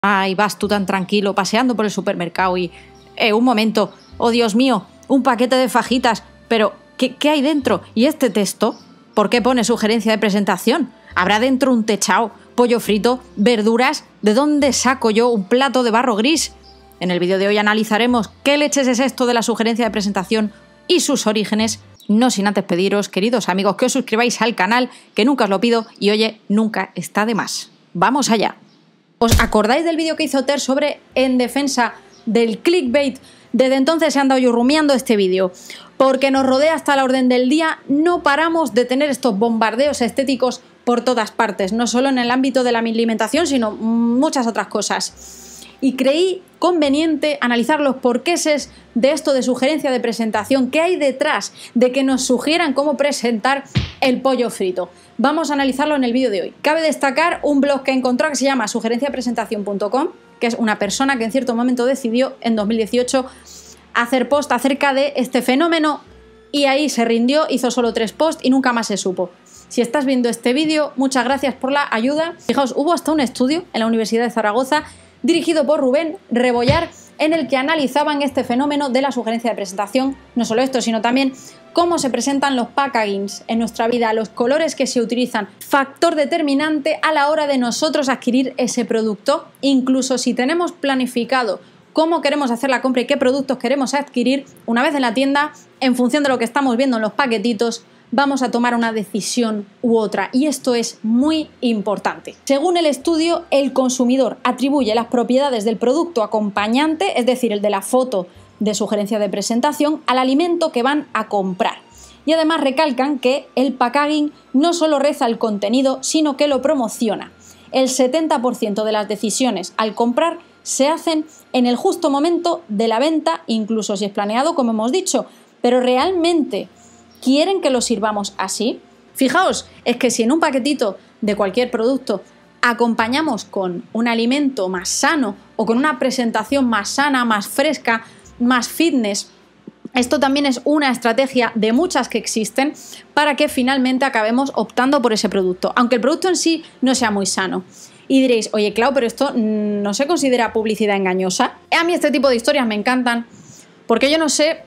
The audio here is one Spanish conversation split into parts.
Ay, vas tú tan tranquilo, paseando por el supermercado y... un momento, oh Dios mío, un paquete de fajitas, pero ¿qué hay dentro? ¿Y este texto? ¿Por qué pone sugerencia de presentación? ¿Habrá dentro un techao, pollo frito, verduras? ¿De dónde saco yo un plato de barro gris? En el vídeo de hoy analizaremos qué leches es esto de la sugerencia de presentación y sus orígenes, no sin antes pediros, queridos amigos, que os suscribáis al canal, que nunca os lo pido y oye, nunca está de más. ¡Vamos allá! ¿Os acordáis del vídeo que hizo Ter sobre en defensa del clickbait? Desde entonces he andado yo rumiando este vídeo, porque nos rodea hasta la orden del día, no paramos de tener estos bombardeos estéticos por todas partes, no solo en el ámbito de la alimentación, sino muchas otras cosas. Y creí conveniente analizar los porqueses de esto de sugerencia de presentación, qué hay detrás de que nos sugieran cómo presentar el pollo frito. Vamos a analizarlo en el vídeo de hoy. Cabe destacar un blog que he encontrado que se llama sugerenciapresentación.com, que es una persona que en cierto momento decidió en 2018 hacer post acerca de este fenómeno y ahí se rindió, hizo solo 3 posts y nunca más se supo. Si estás viendo este vídeo, muchas gracias por la ayuda. Fijaos, hubo hasta un estudio en la Universidad de Zaragoza dirigido por Rubén Rebollar, en el que analizaban este fenómeno de la sugerencia de presentación. No solo esto, sino también cómo se presentan los packagings en nuestra vida, los colores que se utilizan, factor determinante a la hora de nosotros adquirir ese producto. Incluso si tenemos planificado cómo queremos hacer la compra y qué productos queremos adquirir, una vez en la tienda, en función de lo que estamos viendo en los paquetitos, vamos a tomar una decisión u otra, y esto es muy importante. Según el estudio, el consumidor atribuye las propiedades del producto acompañante, es decir, el de la foto de sugerencia de presentación, al alimento que van a comprar. Y además recalcan que el packaging no solo reza el contenido, sino que lo promociona. El 70% de las decisiones al comprar se hacen en el justo momento de la venta, incluso si es planeado, como hemos dicho, pero realmente ¿quieren que lo sirvamos así? Fijaos, es que si en un paquetito de cualquier producto acompañamos con un alimento más sano o con una presentación más sana, más fresca, más fitness, esto también es una estrategia de muchas que existen para que finalmente acabemos optando por ese producto, aunque el producto en sí no sea muy sano. Y diréis, oye, Clau, pero esto no se considera publicidad engañosa. A mí este tipo de historias me encantan porque yo no sé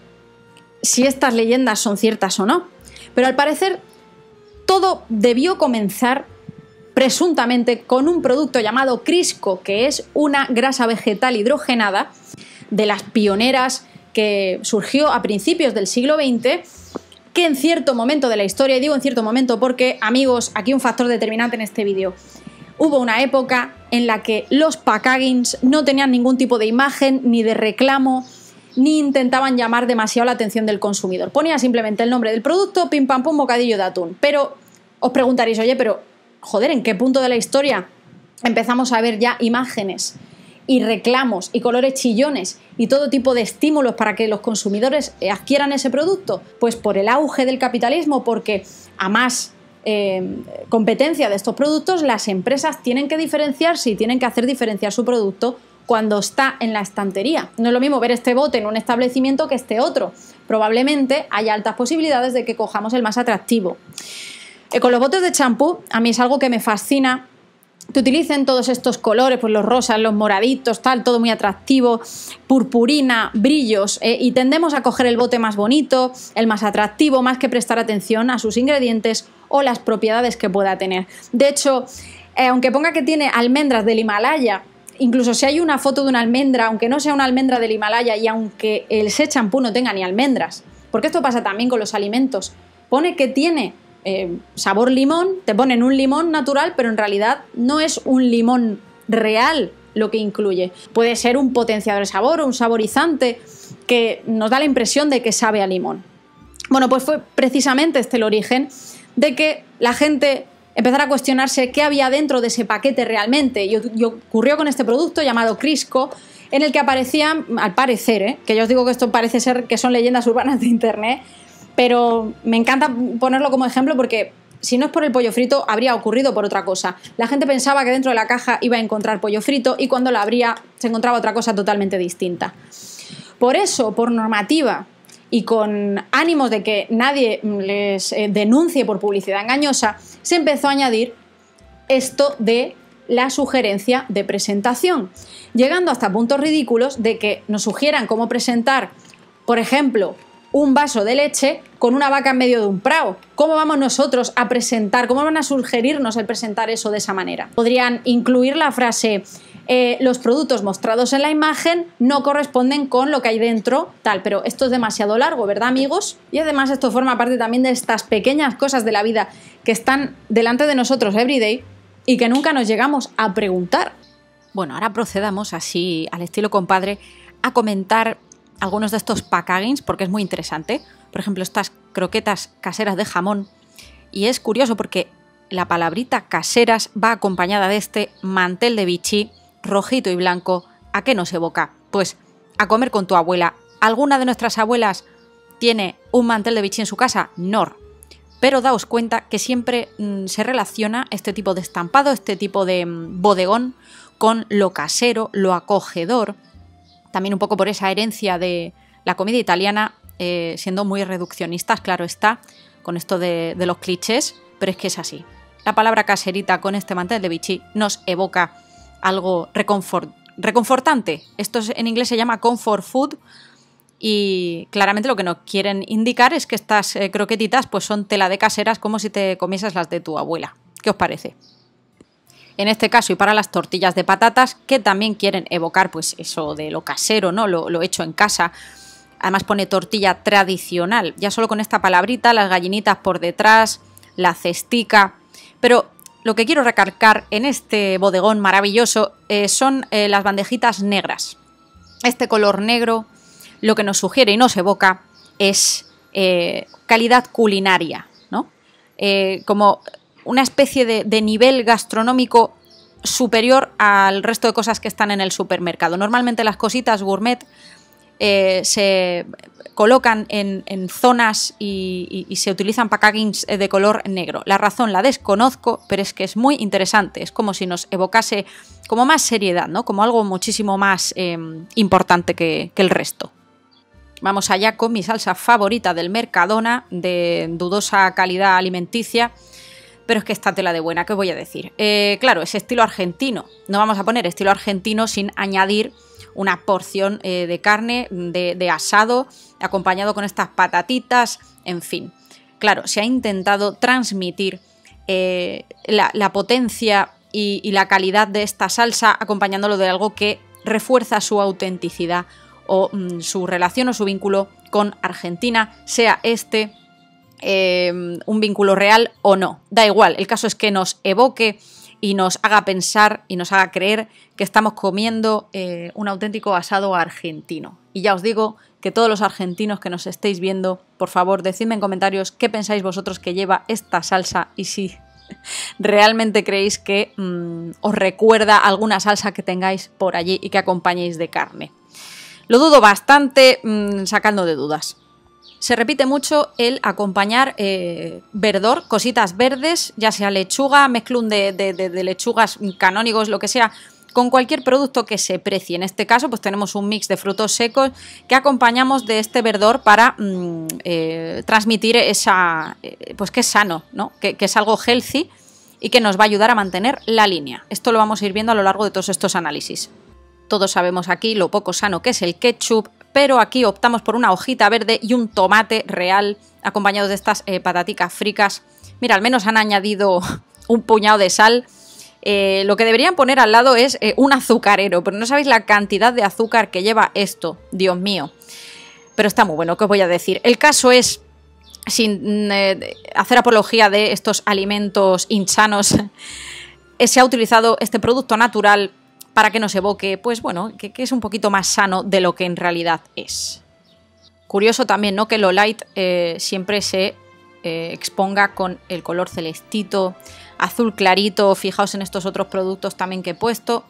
si estas leyendas son ciertas o no, pero al parecer todo debió comenzar presuntamente con un producto llamado Crisco, que es una grasa vegetal hidrogenada de las pioneras que surgió a principios del siglo XX, que en cierto momento de la historia, y digo en cierto momento porque, amigos, aquí un factor determinante en este vídeo, hubo una época en la que los packagings no tenían ningún tipo de imagen ni de reclamo, ni intentaban llamar demasiado la atención del consumidor. Ponía simplemente el nombre del producto, pim pam pum, bocadillo de atún. Pero os preguntaréis, oye, pero joder, ¿en qué punto de la historia empezamos a ver ya imágenes y reclamos y colores chillones y todo tipo de estímulos para que los consumidores adquieran ese producto? Pues por el auge del capitalismo, porque a más competencia de estos productos, las empresas tienen que diferenciarse y tienen que hacer diferenciar su producto cuando está en la estantería. No es lo mismo ver este bote en un establecimiento que este otro. Probablemente haya altas posibilidades de que cojamos el más atractivo. Con los botes de champú, a mí es algo que me fascina que utilicen todos estos colores, pues los rosas, los moraditos, tal, todo muy atractivo, purpurina, brillos, y tendemos a coger el bote más bonito, el más atractivo, más que prestar atención a sus ingredientes o las propiedades que pueda tener. De hecho, aunque ponga que tiene almendras del Himalaya, incluso si hay una foto de una almendra, aunque no sea una almendra del Himalaya y aunque ese champú no tenga ni almendras, porque esto pasa también con los alimentos, pone que tiene sabor limón, te ponen un limón natural, pero en realidad no es un limón real lo que incluye. Puede ser un potenciador de sabor o un saborizante que nos da la impresión de que sabe a limón. Bueno, pues fue precisamente este el origen de que la gente empezar a cuestionarse qué había dentro de ese paquete realmente. Y ocurrió con este producto llamado Crisco, en el que aparecían, al parecer, que yo os digo que esto parece ser que son leyendas urbanas de internet, pero me encanta ponerlo como ejemplo porque si no es por el pollo frito, habría ocurrido por otra cosa. La gente pensaba que dentro de la caja iba a encontrar pollo frito y cuando la abría se encontraba otra cosa totalmente distinta. Por eso, por normativa y con ánimos de que nadie les denuncie por publicidad engañosa, se empezó a añadir esto de la sugerencia de presentación, llegando hasta puntos ridículos de que nos sugieran cómo presentar, por ejemplo, un vaso de leche con una vaca en medio de un prado. ¿Cómo vamos nosotros a presentar, cómo van a sugerirnos el presentar eso de esa manera? Podrían incluir la frase: los productos mostrados en la imagen no corresponden con lo que hay dentro, tal, pero esto es demasiado largo, ¿verdad, amigos? Y además esto forma parte también de estas pequeñas cosas de la vida que están delante de nosotros everyday y que nunca nos llegamos a preguntar. Bueno, ahora procedamos así al estilo compadre a comentar algunos de estos packagings porque es muy interesante. Por ejemplo, estas croquetas caseras de jamón. Y es curioso porque la palabrita caseras va acompañada de este mantel de Vichy rojito y blanco. ¿A qué nos evoca? Pues a comer con tu abuela. ¿Alguna de nuestras abuelas tiene un mantel de Vichy en su casa? No. Pero daos cuenta que siempre se relaciona este tipo de estampado, este tipo de bodegón con lo casero, lo acogedor. También un poco por esa herencia de la comida italiana, siendo muy reduccionistas, claro está, con esto de los clichés, pero es que es así. La palabra caserita con este mantel de Vichy nos evoca algo reconfortante. Esto en inglés se llama comfort food y claramente lo que nos quieren indicar es que estas croquetitas pues son tela de caseras, como si te comieses las de tu abuela. ¿Qué os parece? En este caso, y para las tortillas de patatas, que también quieren evocar pues eso de lo casero, ¿no? Lo hecho en casa. Además pone tortilla tradicional. Ya solo con esta palabrita, las gallinitas por detrás, la cestica. Pero lo que quiero recalcar en este bodegón maravilloso son las bandejitas negras. Este color negro lo que nos sugiere y nos evoca es calidad culinaria, ¿no? Como una especie de nivel gastronómico superior al resto de cosas que están en el supermercado. Normalmente las cositas gourmet se colocan en zonas y se utilizan packagings de color negro. La razón la desconozco, pero es que es muy interesante. Es como si nos evocase como más seriedad, ¿no? Como algo muchísimo más importante que el resto. Vamos allá con mi salsa favorita del Mercadona, de dudosa calidad alimenticia. Pero es que esta tela de buena, ¿qué voy a decir? Claro, es estilo argentino. No vamos a poner estilo argentino sin añadir una porción de carne, de asado, acompañado con estas patatitas, en fin. Claro, se ha intentado transmitir la potencia y la calidad de esta salsa acompañándolo de algo que refuerza su autenticidad o su relación o su vínculo con Argentina, sea un vínculo real o no. Da igual, el caso es que nos evoque y nos haga pensar y nos haga creer que estamos comiendo un auténtico asado argentino. Y ya os digo que todos los argentinos que nos estéis viendo, por favor, decidme en comentarios qué pensáis vosotros que lleva esta salsa y si realmente creéis que os recuerda alguna salsa que tengáis por allí y que acompañéis de carne. Lo dudo bastante, sacando de dudas. Se repite mucho el acompañar verdor, cositas verdes, ya sea lechuga, mezclún de lechugas canónigos, lo que sea, con cualquier producto que se precie. En este caso, pues tenemos un mix de frutos secos que acompañamos de este verdor para transmitir esa, pues que es sano, ¿no? Que es algo healthy y que nos va a ayudar a mantener la línea. Esto lo vamos a ir viendo a lo largo de todos estos análisis. Todos sabemos aquí lo poco sano que es el ketchup, pero aquí optamos por una hojita verde y un tomate real acompañados de estas pataticas fricas. Mira, al menos han añadido un puñado de sal. Lo que deberían poner al lado es un azucarero, pero no sabéis la cantidad de azúcar que lleva esto, Dios mío. Pero está muy bueno, ¿qué os voy a decir? El caso es, sin hacer apología de estos alimentos insanos, se ha utilizado este producto natural para que nos evoque, pues bueno, que es un poquito más sano de lo que en realidad es. Curioso también, ¿no?, que lo light siempre se exponga con el color celestito, azul clarito. Fijaos en estos otros productos también que he puesto.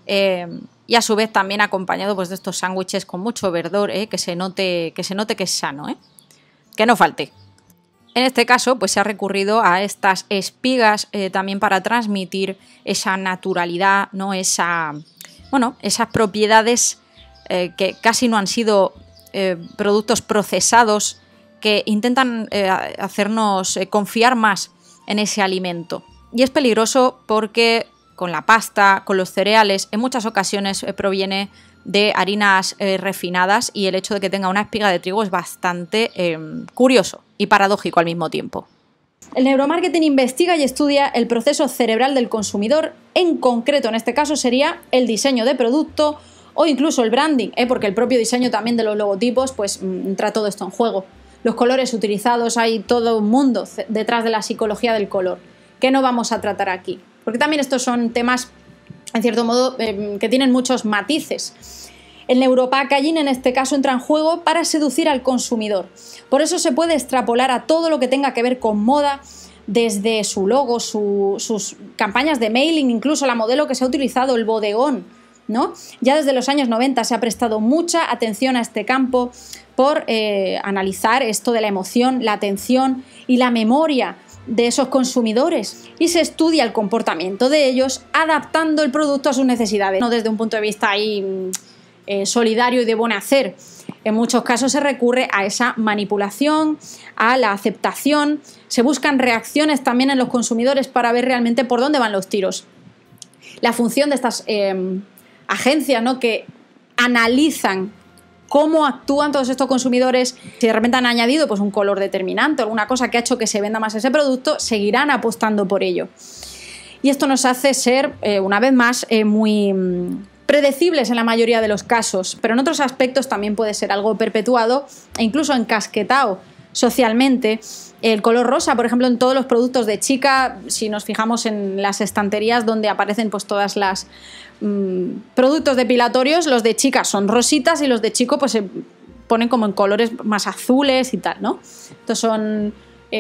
Y a su vez también acompañado pues de estos sándwiches con mucho verdor, que se note que es sano, que no falte. En este caso, pues se ha recurrido a estas espigas también para transmitir esa naturalidad, ¿no? Esas propiedades que casi no han sido productos procesados, que intentan hacernos confiar más en ese alimento. Y es peligroso porque con la pasta, con los cereales, en muchas ocasiones proviene de harinas refinadas, y el hecho de que tenga una espiga de trigo es bastante curioso y paradójico al mismo tiempo. El neuromarketing investiga y estudia el proceso cerebral del consumidor, en concreto en este caso sería el diseño de producto o incluso el branding, porque el propio diseño también de los logotipos pues entra todo esto en juego. Los colores utilizados, hay todo un mundo detrás de la psicología del color, que no vamos a tratar aquí, porque también estos son temas, en cierto modo, que tienen muchos matices. El neuropackaging en este caso entra en juego para seducir al consumidor. Por eso se puede extrapolar a todo lo que tenga que ver con moda, desde su logo, sus campañas de mailing, incluso la modelo que se ha utilizado, el bodegón, ¿no? Ya desde los años 90 se ha prestado mucha atención a este campo por analizar esto de la emoción, la atención y la memoria de esos consumidores, y se estudia el comportamiento de ellos adaptando el producto a sus necesidades, no desde un punto de vista ahí solidario y de buen hacer. En muchos casos se recurre a esa manipulación, a la aceptación, se buscan reacciones también en los consumidores para ver realmente por dónde van los tiros. La función de estas agencias, ¿no?, que analizan cómo actúan todos estos consumidores, si de repente han añadido pues un color determinante, alguna cosa que ha hecho que se venda más ese producto, seguirán apostando por ello. Y esto nos hace ser, una vez más, muy predecibles en la mayoría de los casos, pero en otros aspectos también puede ser algo perpetuado e incluso encasquetado socialmente. El color rosa, por ejemplo, en todos los productos de chica, si nos fijamos en las estanterías donde aparecen pues todas las productos depilatorios, los de chica son rositas y los de chico pues se ponen como en colores más azules y tal, ¿no? Estos son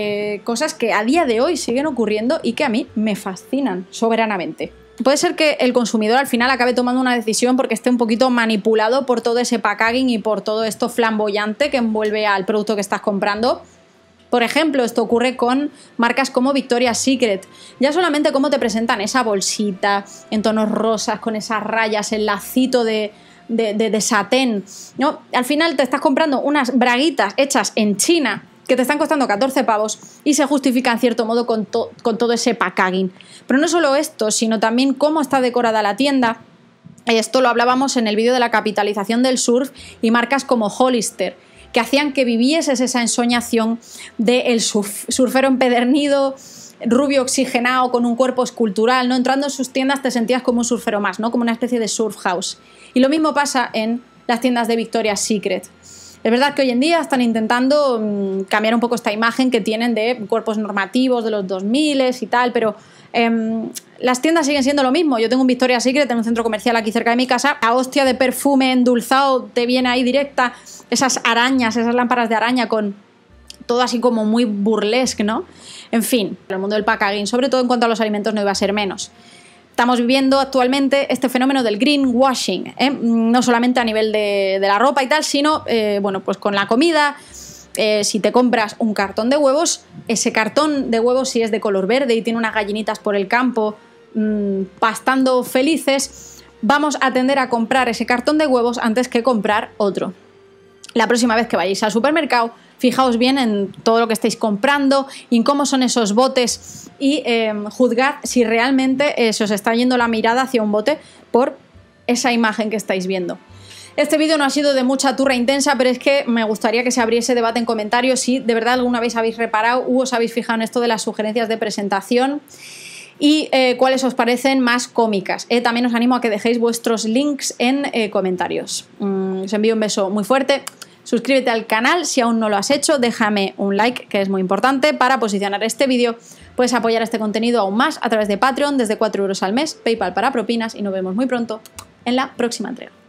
cosas que a día de hoy siguen ocurriendo y que a mí me fascinan soberanamente. Puede ser que el consumidor al final acabe tomando una decisión porque esté un poquito manipulado por todo ese packaging y por todo esto flamboyante que envuelve al producto que estás comprando. Por ejemplo, esto ocurre con marcas como Victoria's Secret. Ya solamente cómo te presentan esa bolsita en tonos rosas, con esas rayas, el lacito de satén, ¿no? Al final te estás comprando unas braguitas hechas en China que te están costando 14 pavos y se justifica en cierto modo con todo ese packaging. Pero no solo esto, sino también cómo está decorada la tienda. Esto lo hablábamos en el vídeo de la capitalización del surf y marcas como Hollister, que hacían que vivieses esa ensoñación del surfero empedernido, rubio oxigenado, con un cuerpo escultural, ¿no? Entrando en sus tiendas te sentías como un surfero más, ¿no? Como una especie de surf house. Y lo mismo pasa en las tiendas de Victoria's Secret. Es verdad que hoy en día están intentando cambiar un poco esta imagen que tienen de cuerpos normativos de los 2000 y tal, pero las tiendas siguen siendo lo mismo. Yo tengo un Victoria's Secret en un centro comercial aquí cerca de mi casa. La hostia de perfume endulzado te viene ahí directa. Esas arañas, esas lámparas de araña con todo así como muy burlesque, ¿no? En fin, el mundo del packaging, sobre todo en cuanto a los alimentos, no iba a ser menos. Estamos viviendo actualmente este fenómeno del greenwashing, no solamente a nivel de la ropa y tal, sino bueno, pues con la comida. Si te compras un cartón de huevos, ese cartón de huevos, si es de color verde y tiene unas gallinitas por el campo pastando felices, vamos a tender a comprar ese cartón de huevos antes que comprar otro. La próxima vez que vayáis al supermercado, fijaos bien en todo lo que estáis comprando y en cómo son esos botes y juzgad si realmente se os está yendo la mirada hacia un bote por esa imagen que estáis viendo. Este vídeo no ha sido de mucha turra intensa, pero es que me gustaría que se abriese debate en comentarios si de verdad alguna vez habéis reparado u os habéis fijado en esto de las sugerencias de presentación y cuáles os parecen más cómicas. También os animo a que dejéis vuestros links en comentarios. Os envío un beso muy fuerte. Suscríbete al canal si aún no lo has hecho, déjame un like, que es muy importante para posicionar este vídeo. Puedes apoyar este contenido aún más a través de Patreon desde 4 € al mes, PayPal para propinas y nos vemos muy pronto en la próxima entrega.